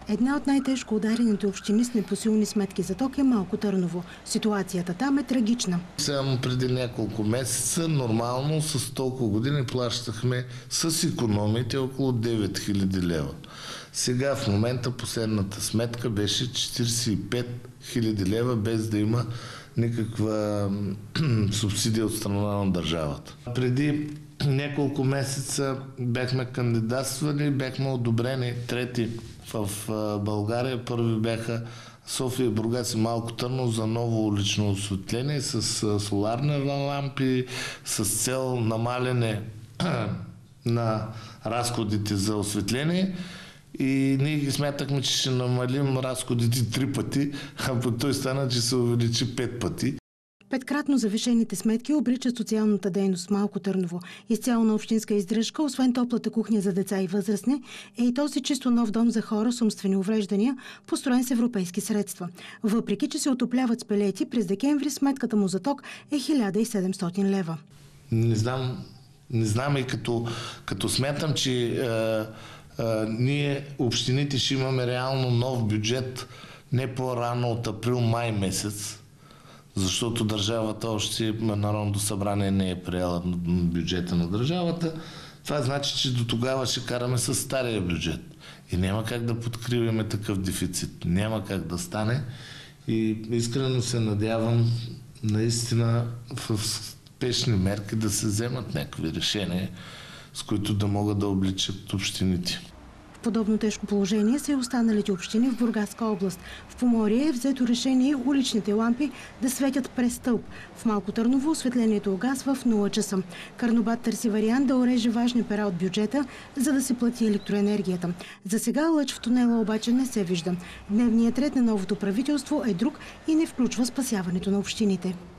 Една от най-тежко ударените общини с непосилни сметки за ток е Малко Търново. Ситуацията там е трагична. Само преди няколко месеца нормално с толкова години плащахме с икономите около 9000 лева. Сега в момента последната сметка беше 45 000 лева, без да има никаква субсидия от страна на държавата. Преди няколко месеца бяхме кандидатствали, бяхме одобрени трети в България. Първи бяха София, Бургас и Малко Търново за ново улично осветление с соларни лампи, с цел намаляне на разходите за осветление. И ние ги смятахме, че ще намалим разходите 3 пъти, а по той стана, че се увеличи 5 пъти. Петкратно завишените сметки обричат социалната дейност в Малко Търново. Изцяло на общинска издръжка, освен топлата кухня за деца и възрастни, е и този чисто нов дом за хора с умствени увреждания, построен с европейски средства. Въпреки че се отопляват с пелети, през декември сметката му за ток е 1700 лева. Не знам и като смятам, че ние, общините, ще имаме реално нов бюджет не по-рано от април-май месец, защото държавата още, Народното събрание не е приела бюджета на държавата. Това значи, че до тогава ще караме с стария бюджет. И няма как да подкриваме такъв дефицит. Няма как да стане. И искрено се надявам наистина в спешни мерки да се вземат някакви решения, с които да могат да обличат общините. В подобно тежко положение са и останалите общини в Бургаска област. В Поморие е взето решение уличните лампи да светят през стълб. В Малко Търново осветлението угасва в 0 часа. Карнобат търси вариант да ореже важни пера от бюджета, за да се плати електроенергията. За сега лъч в тунела обаче не се вижда. Дневният ред на новото правителство е друг и не включва спасяването на общините.